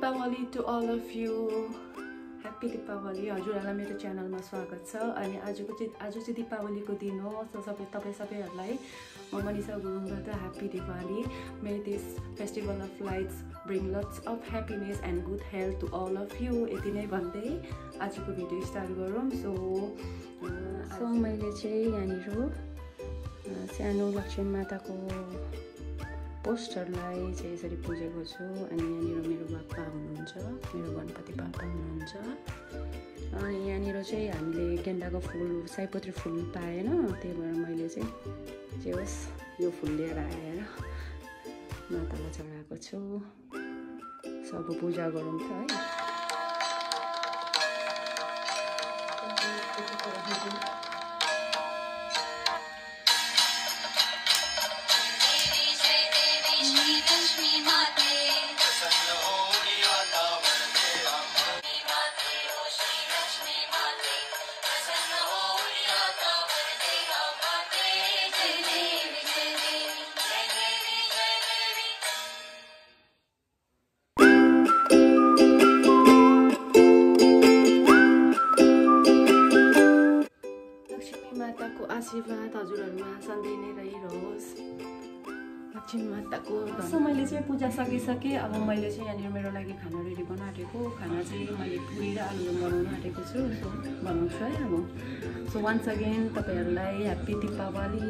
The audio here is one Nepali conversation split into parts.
Deepavali to all of you. Happy Deepavali. हजुरहरुलाई मेरो च्यानलमा स्वागत छ। अनि आज चाहिँ दीपावलीको दिन हो। सो सबैहरुलाई म Manisha गुरुङबाट Happy Diwali. May this festival of lights bring lots of happiness and good health to all of you. यति नै भन्दै आजको भिडियो स्टार्ट गरौँ। सो मैले चाहिँ यहाँनिर सानो लक्ष्मी माताको पोस्टरलाई चाहिँ यसरी पूजेको छु। अनि यहाँनिर मेरो बाप्पा हुनुहुन्छ, मेरो गणपति बाप्पा हुनुहुन्छ। अनि यहाँनिर चाहिँ हामीले गेन्दाको फुल सयपत्री फुल पाएन, त्यही भएर मैले चाहिँ जे होस् यो फुल लिएर आएर मातालाई चढाएको छु। सब पूजा गरौँ त है। माताको आशीर्वाद हजुरहरुमा सधैँ नै रहिरहोस्। लक्ष्मी माताको सो मैले चाहिँ पूजा सकिसके। अब मैले चाहिँ यहाँनिर मेरो लागि खाना रेडी बनाएको। खाना चाहिँ मैले पुरी र आलुदम बनाउन आँटेको छु। सो बनाउँछु है अब। सो वान्स अगेन तपाईहरुलाई ह्याप्पी दीपावली।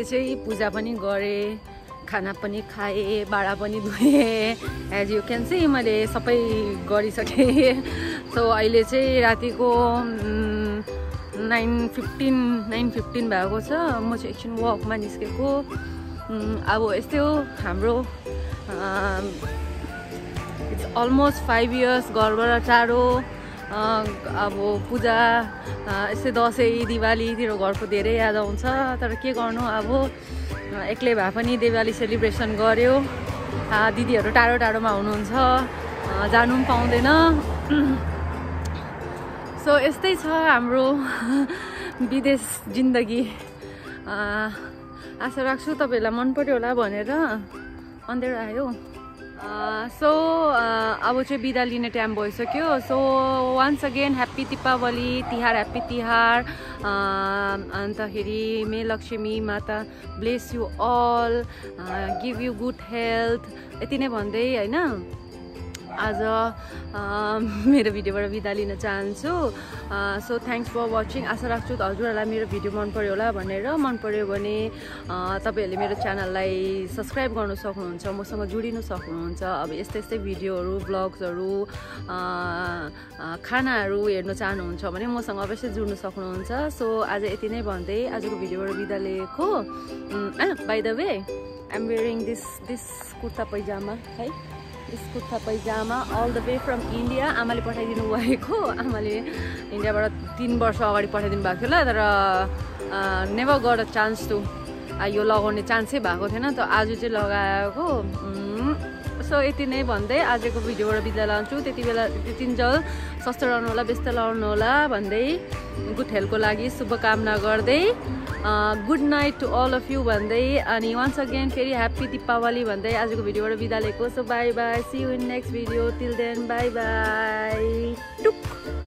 चाहिँ पूजा पनि गरेँ, खाना पनि खाएँ, भाँडा पनि धोएँ। एज यु क्यान सी मैले सबै गरिसकेँ। सो अहिले चाहिँ रातिको 9:15 भएको छ। म चाहिँ एकछिन वकमा निस्केको। अब यस्तै हो हाम्रो इट्स अलमोस्ट 5 इयर्स घरबाट टाढो। अब पूजा यस्तै दसैँ दिवालीतिर घरको धेरै याद आउँछ, तर के गर्नु अब एक्लै भए पनि दिवाली सेलिब्रेसन गर्यो। दिदीहरू टाढो टाढोमा हुनुहुन्छ, जानु पनि पाउँदैन। सो यस्तै छ हाम्रो विदेश जिन्दगी। आशा राख्छु तपाईँहरूलाई मन पर्यो होला भनेर अँधेरो आयो। सो अब चाहिँ बिदा लिने टाइम भइसक्यो। So once again happy Deepawali, Tihar happy Tihar. अन्तखेरि may Lakshmi Mata bless you all, give you good health, यति नै भन्दै होइन आज मेरो भिडियोबाट बिदा लिन चाहन्छु। So thanks for watching. आशा राख्छु हजुरहरूलाई मेरो भिडियो मन पर्यो होला भनेर। मन पर्यो भने तपाईँहरूले मेरो च्यानललाई सब्सक्राइब गर्नु सक्नुहुन्छ, मसँग जोडिनु सक्नुहुन्छ। अब यस्तै यस्तै भिडियोहरू, ब्लग्सहरू, खानाहरू हेर्नु चाहनुहुन्छ भने मसँग अवश्य जोड्नु सक्नुहुन्छ। सो आज यति नै भन्दै आजको भिडियोबाट बिदा लिएको। By the way I am wearing this kurta pyjama है, this kurta pyjama all the way from India. आमाले पठाइदिनु भएको, आमाले इन्डियाबाट 3 वर्ष अगाडि पठाइदिनु भएको थियो ल, तर never got a chance to, यो लगाउने चान्सै भएको थिएन, त आज चाहिँ लगाएको। सो यति नै भन्दै आजको भिडियोबाट बिदा लान्छु। त्यतिन्जेल स्वस्थ रहनु होला, व्यस्त रहनु होला भन्दै, गुड हेल्थको लागि शुभकामना गर्दै, good night to all of you भन्दै, अनि वान्स अगेन फेरि ह्याप्पी दीपावली भन्दै आजको भिडियोबाट बिदा लिएको। So bye bye, see you in next video. Till then bye by.